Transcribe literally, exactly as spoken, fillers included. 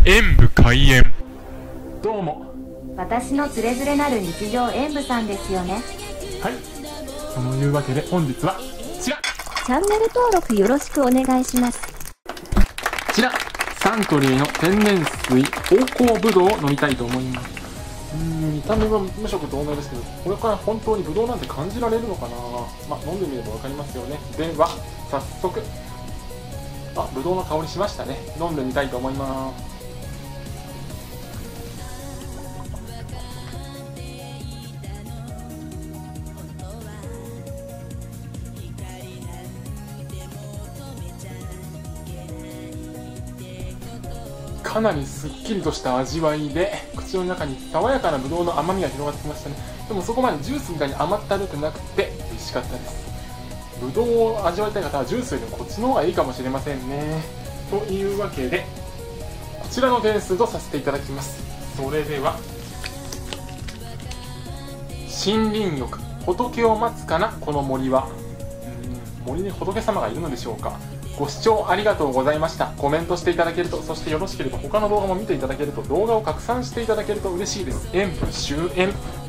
演武開演。どうも。 私のつれづれなる日常演武さんですよね。 はい、そのいうわけで本日はこちら、 チャンネル登録よろしくお願いします。 こちらサントリーの天然水芳香ぶどうを飲みたいと思います。うーん、見た目は無色透明ですけど、これから本当にぶどうなんて感じられるのかな。まあ飲んでみれば分かりますよね。では早速、あ、ぶどうの香りしましたね。飲んでみたいと思います。かなりすっきりとした味わいで、口の中に爽やかなぶどうの甘みが広がってきましたね。でもそこまでジュースみたいに甘ったるくなくて美味しかったです。ぶどうを味わいたい方はジュースよりもこっちの方がいいかもしれませんね。というわけでこちらの点数とさせていただきます。それでは、森林浴、仏を待つかなこの森は。うーん、森に仏様がいるのでしょうか。ご視聴ありがとうございました。コメントしていただけると、そしてよろしければ他の動画も見ていただけると、動画を拡散していただけると嬉しいです。演武終演。